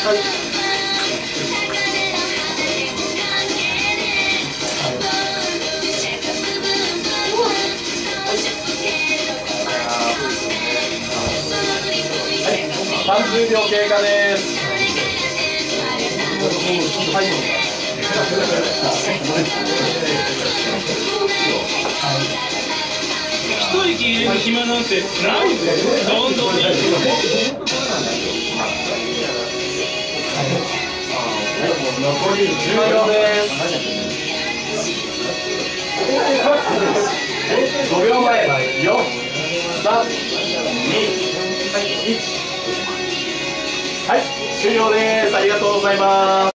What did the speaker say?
30秒経過です。はい。 一息入れる暇なんてないぜ。どんどんいい。 残り10秒です。5秒前、4、3、2、1。はい、終了です。ありがとうございます。